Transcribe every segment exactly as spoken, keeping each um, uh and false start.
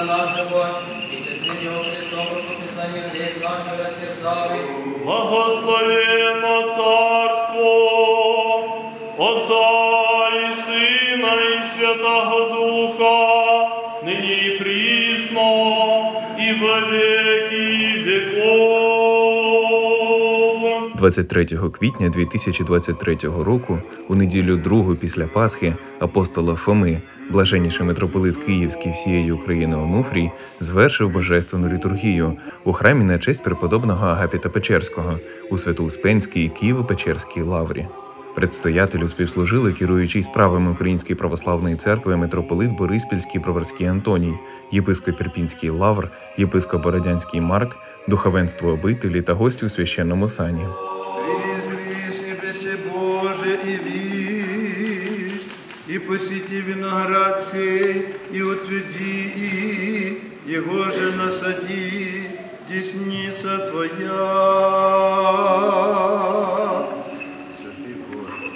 нашего, и честным его Христом прописание грех нашего растерзави. Благословенно Царство Отца и Сына и Святого Духа, ныне и присно, и во веки веков. двадцять третього квітня дві тисячі двадцять третього року, у неділю другу після Пасхи, апостола Фоми, блаженніший митрополит Київський всієї України Онуфрій, звершив божественну літургію у храмі на честь преподобного Агапіта Печерського у Свято-Успенській Києво-Печерській лаврі. Предстоятелю співслужили керуючий справами Української православної церкви митрополит Бориспільський Броварський Антоній, єпископ Ірпінський Лавр, єпископ Бородянський Марк, духовенство обителі та гості у священному сані. Боже, и видишь, и посети виноград сей, и утверди, и его же насади, десница Твоя. Святый Боже,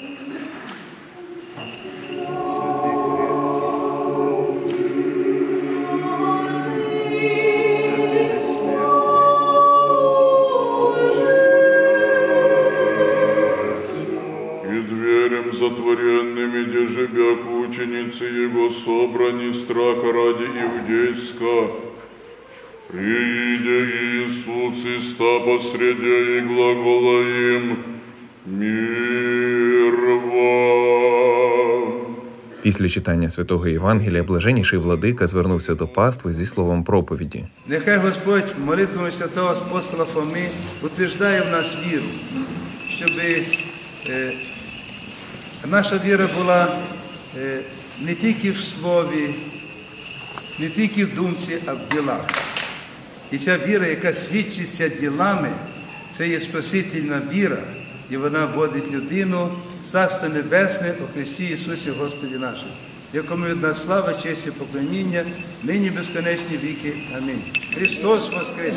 затворенными, где живях ученицы Его собрани страха ради иудейска. Приидя Иисус и ста посреди и глагола им «Мир вам». Після читання Святого Євангелія блаженніший владика звернувся до пастви зі словом проповіді. Нехай Господь молитвами святого апостола Фоми утверждає в нас віру, щоб е, наша віра була е, не тільки в слові, не тільки в думці, а в ділах. І ця віра, яка свідчиться ділами, це є спасительна віра, і вона вводить людину в Царство Небесне у Христі Ісусі Господі нашому, якому від нас слава, честь і поклоніння, нині безконечні віки. Амінь. Христос воскрес!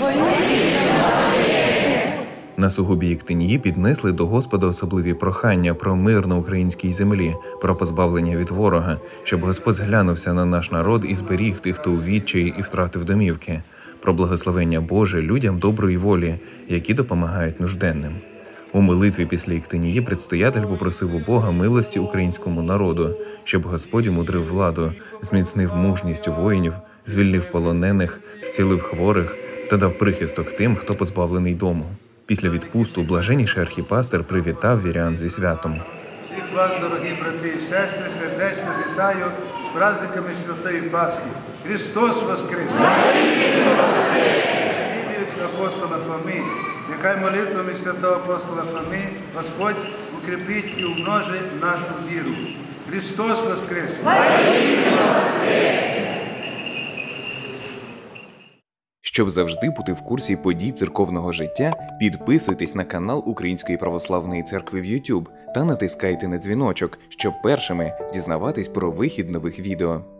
На сугубі Єктинії піднесли до Господа особливі прохання про мир на українській землі, про позбавлення від ворога, щоб Господь зглянувся на наш народ і зберіг тих, хто у відчаї і втратив домівки, про благословення Боже людям доброї волі, які допомагають нужденним. У молитві після Єктинії предстоятель попросив у Бога милості українському народу, щоб Господь умудрив владу, зміцнив мужність у воїнів, звільнив полонених, зцілив хворих та дав прихисток тим, хто позбавлений дому. Після відпусту блаженніший архіпастер привітав вірян зі святом. Всіх вас, дорогі брати і сестри, сердечно вітаю з праздниками Святої Пасхи. Христос воскрес! Ім'я апостола Фоми. Нехай молитвами святого апостола Фоми Господь укріпить і умножить нашу віру. Христос воскрес! Щоб завжди бути в курсі подій церковного життя, підписуйтесь на канал Української православної церкви в YouTube та натискайте на дзвіночок, щоб першими дізнаватись про вихід нових відео.